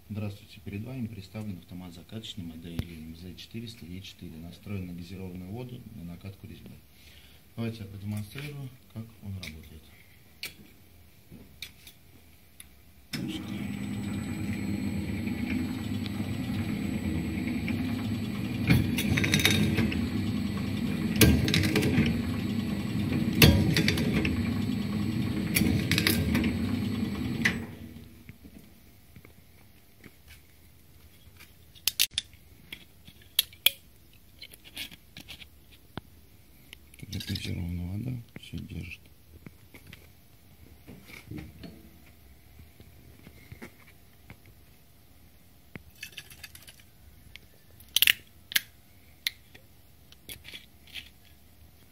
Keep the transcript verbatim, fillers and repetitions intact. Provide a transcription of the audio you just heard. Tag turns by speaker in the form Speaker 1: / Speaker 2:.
Speaker 1: Здравствуйте, перед вами представлен автомат закаточной модели эм зэ четыреста е четыре, настроен на газированную воду на накатку резьбы. Давайте я продемонстрирую, как он работает. Тут газированная вода все держит.